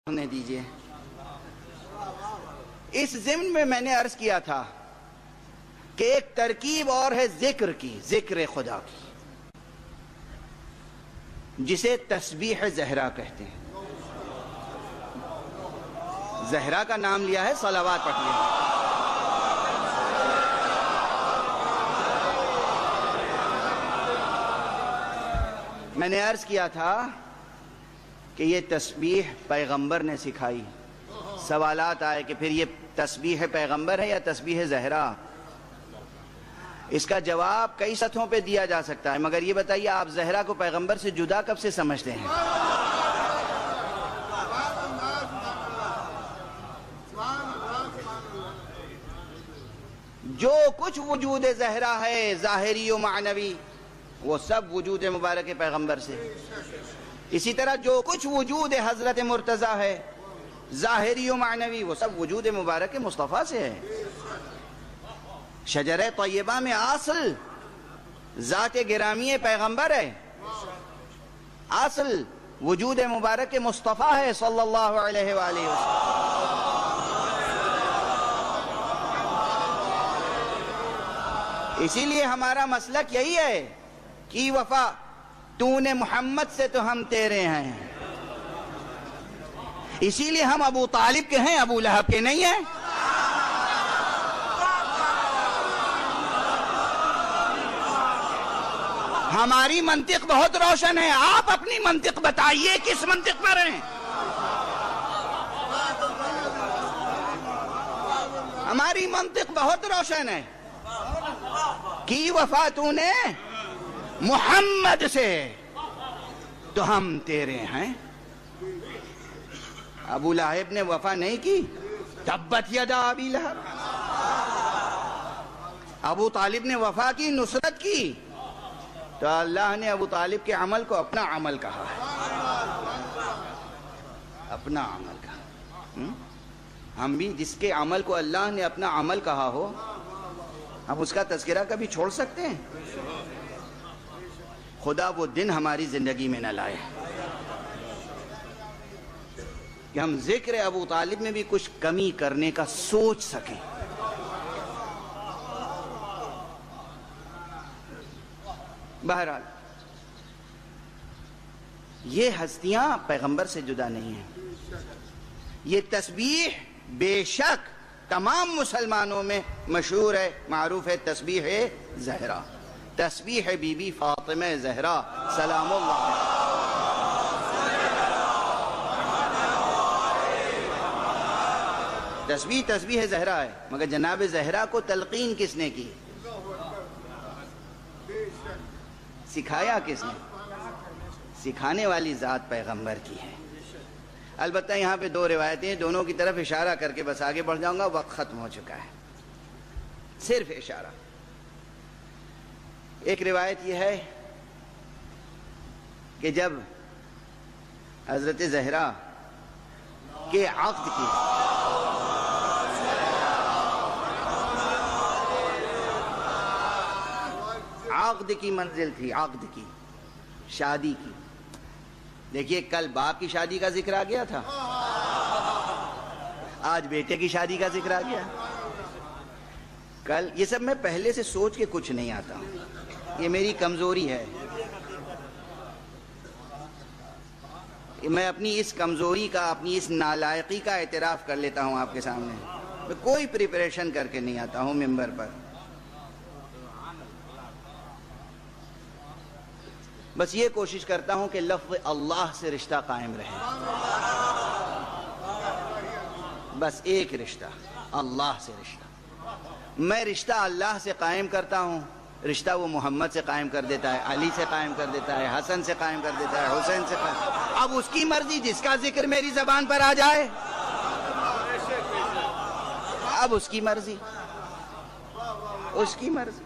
نے دیجئے۔ اس ضمن میں نے عرض کیا تھا کہ ایک ترکیب اور ہے ذکر کی، ذکر خدا کی، جسے تسبیح زہرا کہتے ہیں۔ زہرا کا نام لیا ہے، صلوات پڑھ لیا۔ میں نے عرض کیا تھا کہ یہ تسبیح پیغمبر نے سکھائی۔ سوالات آئے کہ پھر یہ تسبیح پیغمبر ہے یا تسبیح زہرا؟ اس کا جواب کئی سطحوں پہ دیا جا سکتا ہے، مگر یہ بتائیے آپ زہرا کو پیغمبر سے جدا کب سے سمجھتے ہیں؟ جو کچھ وجود زہرا ہے ظاہری و معنوی، وہ سب وجود مبارک پیغمبر سے۔ اسی طرح جو کچھ وجود حضرت مرتضیٰ ہے ظاہری و معنوی، وہ سب وجود مبارک مصطفیٰ سے ہے۔ شجرہ طیبہ میں اصل ذات گرامی پیغمبر ہے، اصل وجود مبارک مصطفیٰ ہے صلی اللہ علیہ وآلہ وسلم۔ اسی لیے ہمارا مسلک یہی ہے کہ وفا تو نے محمد سے تو ہم تیرے ہیں، اسی لیے ہم ابو طالب کے ہیں، ابو لہب کے نہیں ہیں۔ ہماری منطق بہت روشن ہے، آپ اپنی منطق بتائیے کس منطق پر ہیں؟ ہماری منطق بہت روشن ہے کہ وفا تو نے محمد سے تو ہم تیرے ہیں۔ ابو لہب نے وفا نہیں کی، تبت یدا ابی لہب۔ ابو طالب نے وفا کی، نصرت کی، تو اللہ نے ابو طالب کے عمل کو اپنا عمل کہا ہے، اپنا عمل کہا۔ ہم بھی جس کے عمل کو اللہ نے اپنا عمل کہا ہو، ہم اس کا تذکرہ کبھی چھوڑ سکتے ہیں؟ خدا وہ دن ہماری زندگی میں نہ لائے کہ ہم ذکر ابو طالب میں بھی کچھ کمی کرنے کا سوچ سکیں۔ بہرحال یہ ہستیاں پیغمبر سے جدا نہیں ہیں۔ یہ تسبیح بے شک تمام مسلمانوں میں مشہور ہے، معروف ہے، تسبیح زہرا، تسبیح بی بی فاطمہ زہرا سلام اللہ علیہا۔ تسبیح زہرا ہے، مگر جناب زہرا کو تلقین کس نے کی؟ سکھایا کس نے؟ سکھانے والی ذات پیغمبر کی ہے۔ البتہ یہاں پہ دو روایتیں ہیں، دونوں کی طرف اشارہ کر کے بس آگے بڑھ جاؤں گا، وقت ختم ہو چکا ہے، صرف اشارہ۔ ایک روایت یہ ہے کہ جب حضرت زہرا کے عقد کی منزل تھی، عقد کی، شادی کی، دیکھیے کل باپ کی شادی کا ذکر آ گیا تھا، آج بیٹے کی شادی کا ذکر آ گیا۔ کل یہ سب میں پہلے سے سوچ کے کچھ نہیں آتا ہوں، یہ میری کمزوری ہے، میں اپنی اس کمزوری کا، اپنی اس نالائقی کا اعتراف کر لیتا ہوں آپ کے سامنے۔ میں کوئی پریپریشن کر کے نہیں آتا ہوں ممبر پر، بس یہ کوشش کرتا ہوں کہ لفظ اللہ سے رشتہ قائم رہے، بس ایک رشتہ، اللہ سے رشتہ۔ میں رشتہ اللہ سے قائم کرتا ہوں، رشتہ وہ محمد سے قائم کر دیتا ہے، علی سے قائم کر دیتا ہے، حسن سے قائم کر دیتا ہے، حسین سے قائم۔ اب اس کی مرضی، جس کا ذکر میری زبان پر آ جائے، اب اس کی مرضی، اس کی مرضی۔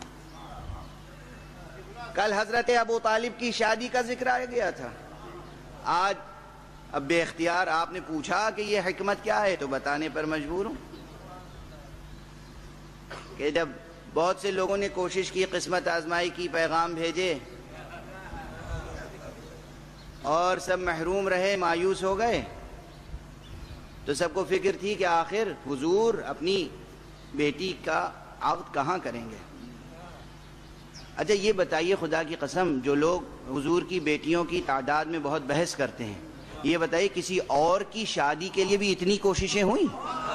کل حضرت ابو طالب کی شادی کا ذکر آ گیا تھا، آج اب بے اختیار آپ نے پوچھا کہ یہ حکمت کیا ہے، تو بتانے پر مجبور ہوں کہ جب بہت سے لوگوں نے کوشش کی، قسمت آزمائی کی، پیغام بھیجے، اور سب محروم رہے، مایوس ہو گئے، تو سب کو فکر تھی کہ آخر حضور اپنی بیٹی کا عقد کہاں کریں گے. اچھا یہ بتائیے خدا کی قسم، جو لوگ حضور کی بیٹیوں کی تعداد میں بہت بحث کرتے ہیں، یہ بتائیے کسی اور کی شادی کے لیے بھی اتنی کوششیں ہوئیں؟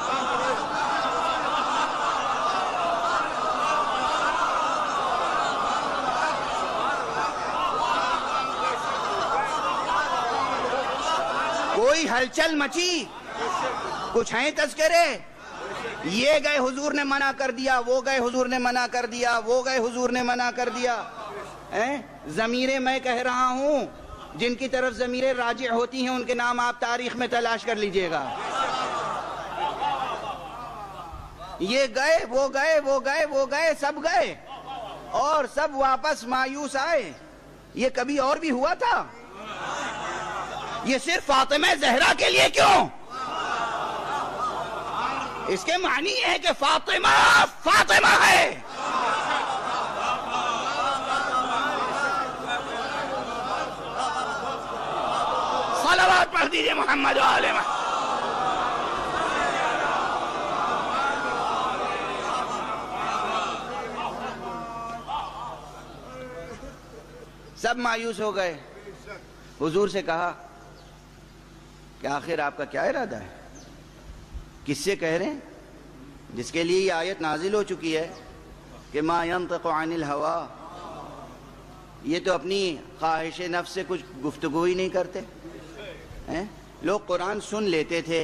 کوئی ہلچل مچی؟ کچھ ہیں تذکرے؟ یہ گئے حضور نے منع کر دیا، وہ گئے حضور نے منع کر دیا، وہ گئے حضور نے منع کر دیا. ضمیریں میں کہہ رہا ہوں، جن کی طرف ضمیریں راجع ہوتی ہیں ان کے نام آپ تاریخ میں تلاش کر لیجئے گا. یہ گئے، وہ گئے، وہ گئے، وہ گئے، سب گئے اور سب واپس مایوس آئے. یہ کبھی اور بھی ہوا تھا؟ یہ صرف فاطمہ زہرا کے لیے کیوں؟ اس کے معنی یہ ہے کہ فاطمہ فاطمہ ہے. صلوات پڑھ دیجئے محمد و آل محمد. سب مایوس ہو گئے. حضور سے کہا کہ آخر آپ کا کیا ارادہ ہے؟ کس سے کہہ رہے ہیں؟ جس کے لیے یہ آیت نازل ہو چکی ہے کہ ما ينطق عن الہوا. یہ تو اپنی خواہش نفس سے کچھ گفتگو ہی نہیں کرتے. لوگ قرآن سن لیتے تھے،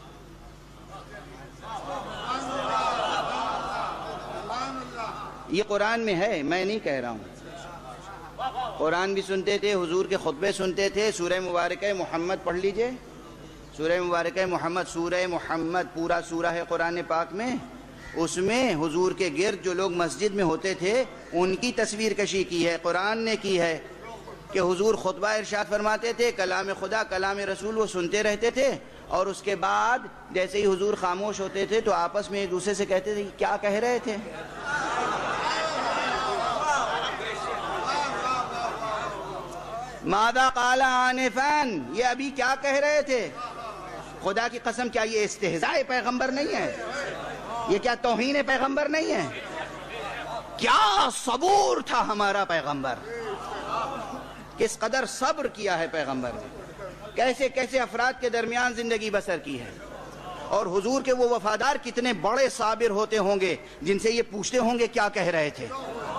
یہ قرآن میں ہے، میں نہیں کہہ رہا ہوں. قرآن بھی سنتے تھے، حضور کے خطبے سنتے تھے. سورہ مبارکہ محمد پڑھ لیجئے. سورہ مبارکہ محمد، سورہ محمد پورا سورہ ہے قرآن پاک میں. اس میں حضور کے گرد جو لوگ مسجد میں ہوتے تھے ان کی تصویر کشی کی ہے، قرآن نے کی ہے کہ حضور خطبہ ارشاد فرماتے تھے، کلام خدا کلام رسول وہ سنتے رہتے تھے اور اس کے بعد جیسے ہی حضور خاموش ہوتے تھے تو آپس میں ایک دوسرے سے کہتے تھے کیا کہہ رہے تھے. ماذا قال آنفا، یہ ابھی کیا کہہ رہے تھے؟ خدا کی قسم کیا یہ استہزاء پیغمبر نہیں ہے؟ یہ کیا توہین پیغمبر نہیں ہے؟ کیا صبور تھا ہمارا پیغمبر، کس قدر صبر کیا ہے پیغمبر نے، کیسے کیسے افراد کے درمیان زندگی بسر کی ہے. اور حضور کے وہ وفادار کتنے بڑے صابر ہوتے ہوں گے جن سے یہ پوچھتے ہوں گے کیا کہہ رہے تھے.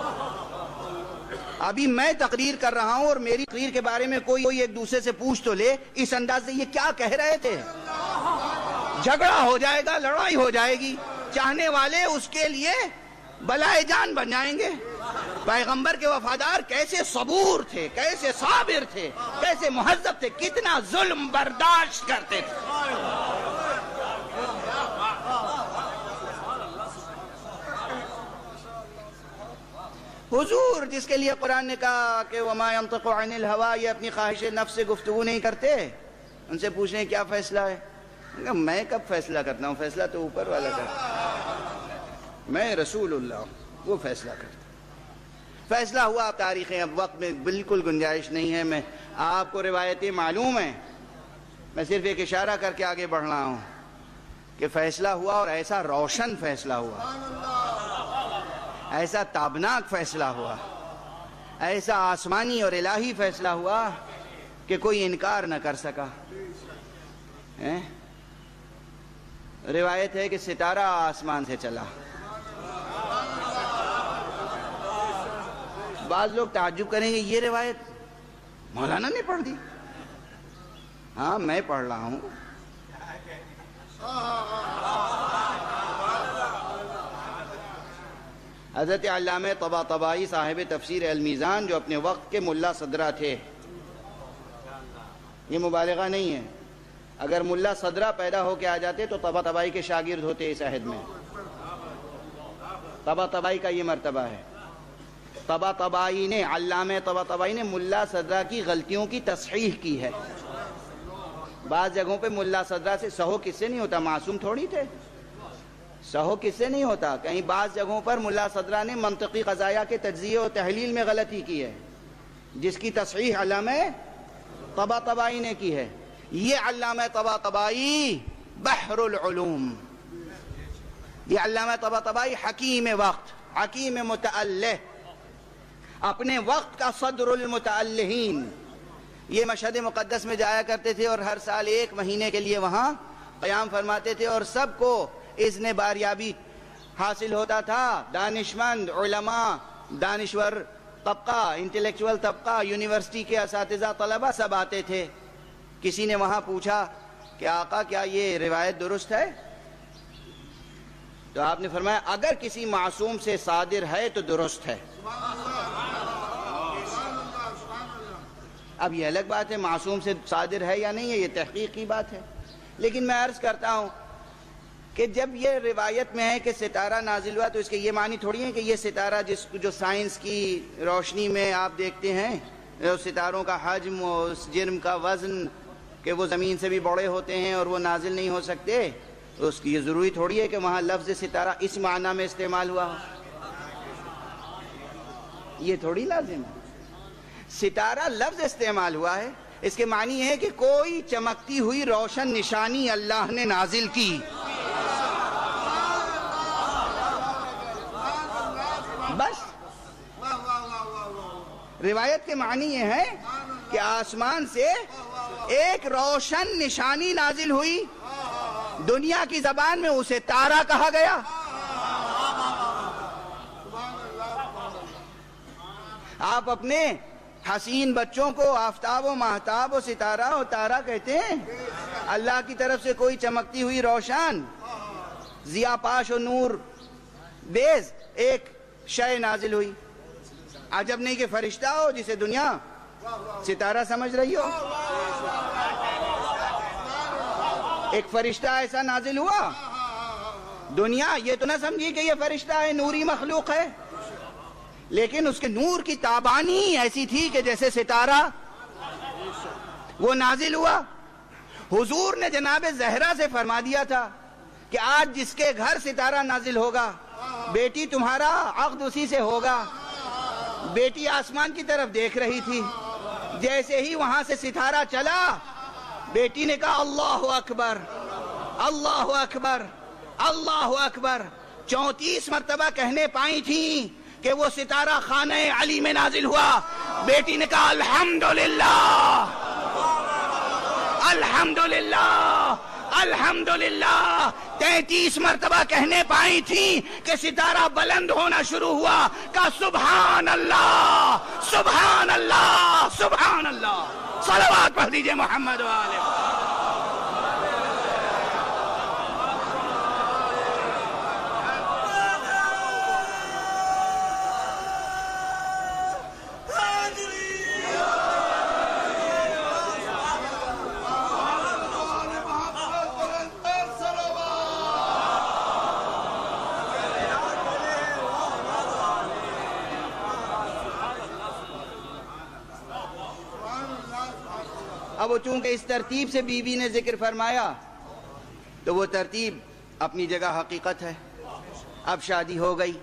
ابھی میں تقریر کر رہا ہوں اور میری تقریر کے بارے میں کوئی ایک دوسرے سے پوچھ تو لے اس انداز سے یہ کیا کہہ رہے تھے. جھگڑا ہو جائے گا، لڑائی ہو جائے گی، چاہنے والے اس کے لیے بلائے جان بن جائیں گے. پیغمبر کے وفادار کیسے صبور تھے، کیسے صابر تھے، کیسے مہذب تھے، کتنا ظلم برداشت کرتے تھے. حضور جس کے لیے قرآن نے کہا کہ وما ينطق عن الہوا، یہ اپنی خواہش نفس سے گفتگو نہیں کرتے. ان سے پوچھیں کیا فیصلہ ہے؟ میں کب فیصلہ کرتا ہوں؟ فیصلہ تو اوپر والا کرتا ہے. میں رسول اللہ ہوں، وہ فیصلہ کرتا. فیصلہ ہوا. اب تاریخیں اب وقت میں بالکل گنجائش نہیں ہے، میں آپ کو روایتیں معلوم ہیں، میں صرف ایک اشارہ کر کے آگے بڑھ رہا ہوں کہ فیصلہ ہوا اور ایسا روشن فیصلہ ہوا، ایسا تابناک فیصلہ ہوا، ایسا آسمانی اور الہی فیصلہ ہوا کہ کوئی انکار نہ کر سکا. روایت ہے کہ ستارہ آسمان سے چلا. بعض لوگ تعجب کریں گے یہ روایت مولانا نے پڑھ دی. ہاں میں پڑھ رہا ہوں. حضرت علامہ طباطبائی صاحب تفسیر المیزان جو اپنے وقت کے ملا صدرہ تھے، یہ مبالغہ نہیں ہے، اگر ملا صدرہ پیدا ہو کے آ جاتے تو طباطبائی کے شاگرد ہوتے اس عہد میں. طباطبائی کا یہ مرتبہ ہے. طباطبائی نے، علامہ طباطبائی نے ملا صدرہ کی غلطیوں کی تصحیح کی ہے. بعض جگہوں پہ ملا صدرہ سے سہو کس سے نہیں ہوتا، معصوم تھوڑی تھے، سہو کس سے نہیں ہوتا. کہیں بعض جگہوں پر ملا صدرہ نے منطقی قضایا کے تجزیے و تحلیل میں غلطی کی ہے جس کی تصحیح علامہ طباطبائی نے کی ہے. یہ علامہ طباطبائی بحر العلوم. یہ علامہ طباطبائی حکیم وقت، حکیم متألہ، اپنے وقت کا صدر المتألہین. یہ مشہد مقدس میں جایا کرتے تھے اور ہر سال 1 مہینے کے لیے وہاں قیام فرماتے تھے، اور سب کو اذن باریابی حاصل ہوتا تھا. دانشمند، علماء، دانشور طبقہ، انٹلیکچول طبقہ، یونیورسٹی کے اساتذہ، طلبہ سب آتے تھے. کسی نے وہاں پوچھا کہ آقا کیا یہ روایت درست ہے؟ تو آپ نے فرمایا اگر کسی معصوم سے صادر ہے تو درست ہے. اب یہ الگ بات ہے معصوم سے صادر ہے یا نہیں ہے، یہ تحقیق کی بات ہے. لیکن میں عرض کرتا ہوں کہ جب یہ روایت میں ہے کہ ستارہ نازل ہوا تو اس کے یہ معنی تھوڑی ہے کہ یہ ستارہ جو سائنس کی روشنی میں آپ دیکھتے ہیں ستاروں کا حجم اور اس جرم کا وزن کہ وہ زمین سے بھی بڑے ہوتے ہیں اور وہ نازل نہیں ہو سکتے، تو اس کی یہ ضروری تھوڑی ہے کہ وہاں لفظ ستارہ اس معنی میں استعمال ہوا ہو. یہ تھوڑی لازم ہے. ستارہ لفظ استعمال ہوا ہے، اس کے معنی ہے کہ کوئی چمکتی ہوئی روشن نشانی اللہ نے نازل کی. بس روایت کے معنی یہ ہے کہ آسمان سے ایک روشن نشانی نازل ہوئی، دنیا کی زبان میں اسے تارا کہا گیا. آپ اپنے حسین بچوں کو آفتاب و ماہتاب و ستارہ و تارا کہتے ہیں. اللہ کی طرف سے کوئی چمکتی ہوئی روشن ضیاء پاش و نور بیز ایک شے نازل ہوئی. عجب نہیں کہ فرشتہ ہو جسے دنیا ستارہ سمجھ رہی ہو. ایک فرشتہ ایسا نازل ہوا، دنیا یہ تو نہ سمجھی کہ یہ فرشتہ ہے، نوری مخلوق ہے، لیکن اس کے نور کی تابانی ایسی تھی کہ جیسے ستارہ وہ نازل ہوا. حضور نے جناب زہرا سے فرما دیا تھا کہ آج جس کے گھر ستارہ نازل ہوگا بیٹی تمہارا عقد اسی سے ہوگا. بیٹی آسمان کی طرف دیکھ رہی تھی، جیسے ہی وہاں سے ستارہ چلا بیٹی نے کہا اللہ اکبر اللہ اکبر اللہ اکبر. 34 مرتبہ کہنے پائی تھیں کہ وہ ستارہ خانہ علی میں نازل ہوا. بیٹی نے کہا الحمدللہ الحمدللہ الحمدللہ. 33 مرتبہ کہنے پائی تھیں کہ ستارہ بلند ہونا شروع ہوا. کہا سبحان اللہ سبحان اللہ سبحان اللہ. صلوات پڑھ دیجئے محمد و آلہ. اب وہ چونکہ اس ترتیب سے بی بی نے ذکر فرمایا تو وہ ترتیب اپنی جگہ حقیقت ہے. اب شادی ہو گئی،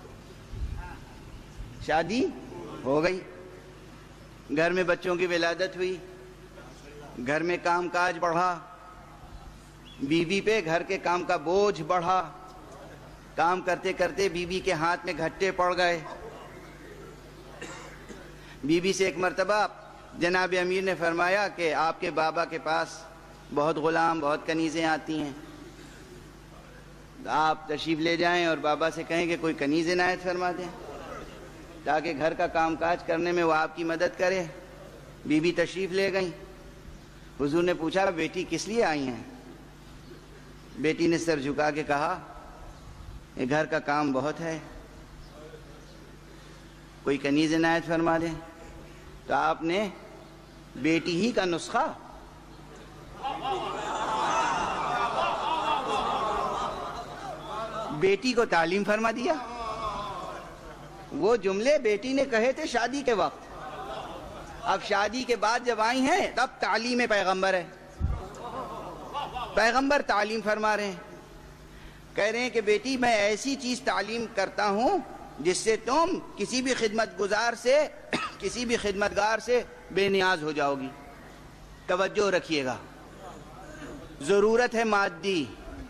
شادی ہو گئی، گھر میں بچوں کی ولادت ہوئی، گھر میں کام کاج بڑھا، بیوی پہ گھر کے کام کا بوجھ بڑھا. کام کرتے کرتے بیوی کے ہاتھ میں گھٹے پڑ گئے. بیوی سے ایک مرتبہ جناب امیر نے فرمایا کہ آپ کے بابا کے پاس بہت غلام، بہت کنیزیں آتی ہیں، آپ تشریف لے جائیں اور بابا سے کہیں کہ کوئی کنیز عنایت فرما دیں تاکہ گھر کا کام کاج کرنے میں وہ آپ کی مدد کرے. بی بی تشریف لے گئیں. حضور نے پوچھا بیٹی کس لیے آئی ہیں؟ بیٹی نے سر جھکا کے کہا یہ گھر کا کام بہت ہے، کوئی کنیز عنایت فرما دیں. تو آپ نے بیٹی ہی کا نسخہ بیٹی کو تعلیم فرما دیا. وہ جملے بیٹی نے کہے تھے شادی کے وقت، اب شادی کے بعد جب آئی ہیں تب تعلیم پیغمبر ہے. پیغمبر تعلیم فرما رہے ہیں، کہہ رہے ہیں کہ بیٹی میں ایسی چیز تعلیم کرتا ہوں جس سے تم کسی بھی خدمتگار سے بے نیاز ہو جاؤ گی. توجہ رکھیے گا. ضرورت ہے مادی،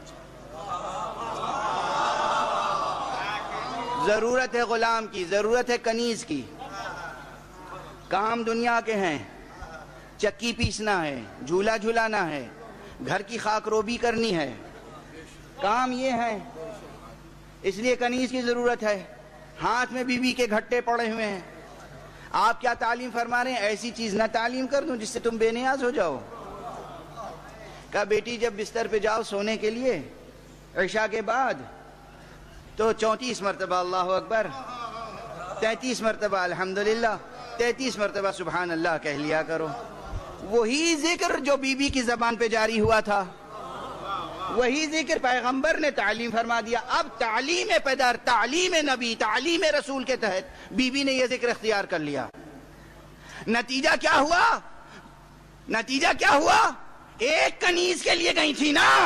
ضرورت ہے غلام کی، ضرورت ہے کنیز کی، کام دنیا کے ہیں، چکی پیسنا ہے، جھولا جھولانا ہے، گھر کی خاک روبی کرنی ہے، کام یہ ہے، اس لیے کنیز کی ضرورت ہے۔ ہاتھ میں بیوی کے گھٹے پڑے ہوئے ہیں، آپ کیا تعلیم فرما رہے ہیں؟ ایسی چیز نہ تعلیم کر دوں جس سے تم بے نیاز ہو جاؤ۔ کہا بیٹی جب بستر پہ جاؤ سونے کے لیے عشاء کے بعد تو 34 مرتبہ اللہ اکبر، 33 مرتبہ الحمدللہ، 33 مرتبہ سبحان اللہ کہہ لیا کرو۔ وہی ذکر جو بی بی کی زبان پہ جاری ہوا تھا، وہی ذکر پیغمبر نے تعلیم فرما دیا۔ اب تعلیم پدر، تعلیم نبی، تعلیم رسول کے تحت بی بی نے یہ ذکر اختیار کر لیا۔ نتیجہ کیا ہوا؟ نتیجہ کیا ہوا؟ ایک کنیز کے لیے گئی تھی نا،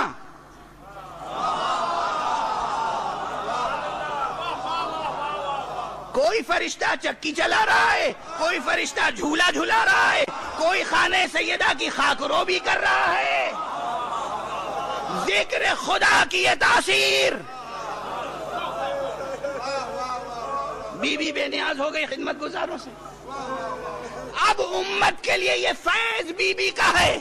کوئی فرشتہ چکی چلا رہا ہے، کوئی فرشتہ جھولا جھولا رہا ہے، کوئی خانہ سیدہ کی خاک روبی کر رہا ہے۔ ذکر خدا کی یہ تاثیر، بی بی بے نیاز ہو گئی خدمت گزاروں سے۔ اب امت کے لیے یہ فیض بی بی کا ہے۔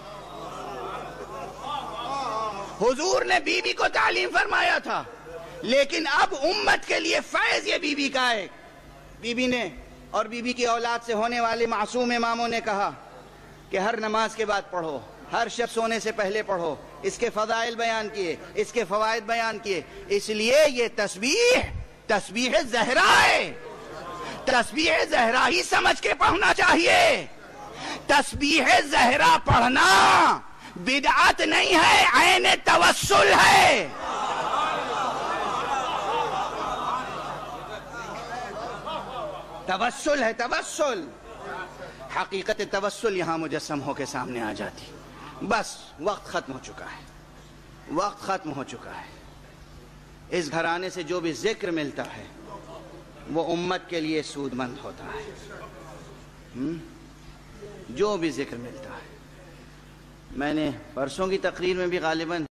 حضور نے بی بی کو تعلیم فرمایا تھا، لیکن اب امت کے لیے فیض یہ بی بی کا ہے۔ بی بی نے اور بی بی کی اولاد سے ہونے والے معصوم اماموں نے کہا کہ ہر نماز کے بعد پڑھو، ہر شب سونے سے پہلے پڑھو، اس کے فضائل بیان کیے، اس کے فوائد بیان کیے۔ اس لیے یہ تسبیح زہرا ہے، تسبیح زہرا ہی سمجھ کے پڑھنا چاہیے۔ تسبیح زہرا پڑھنا بدعت نہیں ہے، عین توسل ہے۔ توسل ہے، توسل، حقیقت توسل یہاں مجسم ہو کے سامنے آ جاتی۔ بس وقت ختم ہو چکا ہے، وقت ختم ہو چکا ہے۔ اس گھرانے سے جو بھی ذکر ملتا ہے وہ امت کے لیے سود مند ہوتا ہے۔ جو بھی ذکر ملتا ہے، میں نے پرسوں کی تقریر میں بھی غالباً